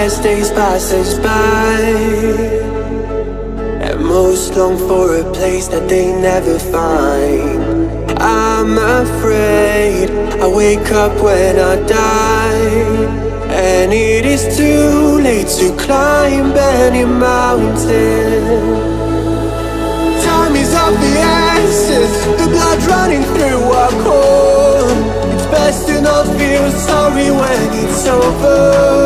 as days pass us by, and most long for a place that they never find. I'm afraid I wake up when I die, and it is too late to climb any mountain. Time is of the essence, the blood running through our core. It's best to not feel sorry when it's over.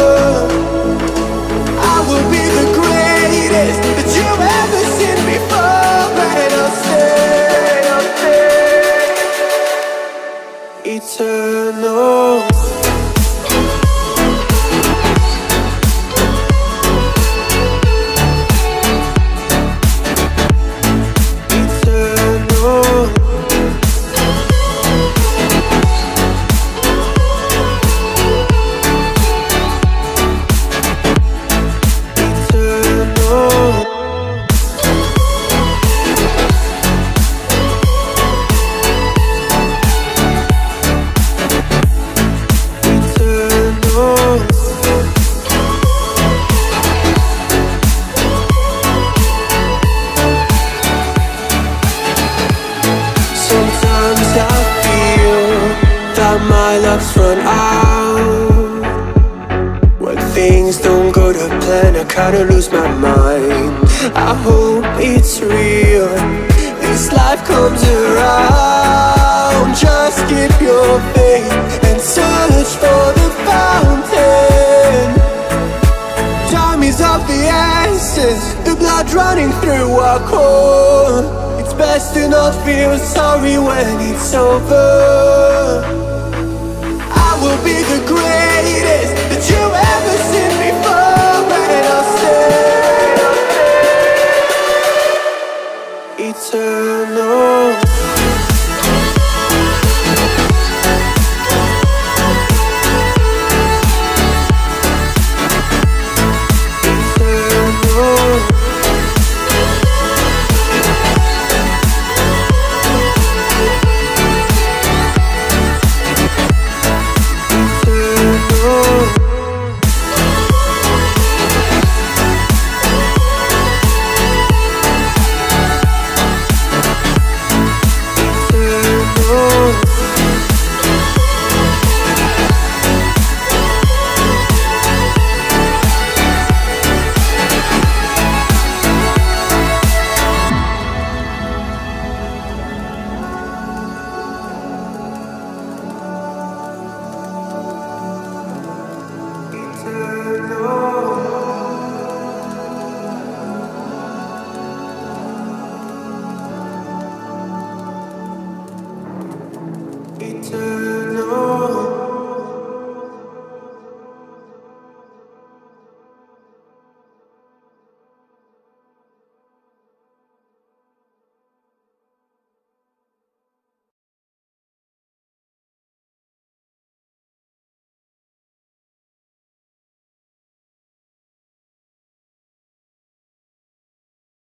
I will be the greatest that you've ever seen before, and I'll stay eternal. My luck's run out. When things don't go to plan, I kinda lose my mind. I hope it's real, this life comes around. Just keep your faith and search for the fountain. Time is of the essence, the blood running through our core. It's best to not feel sorry when it's over. Will be the greatest that you've ever seen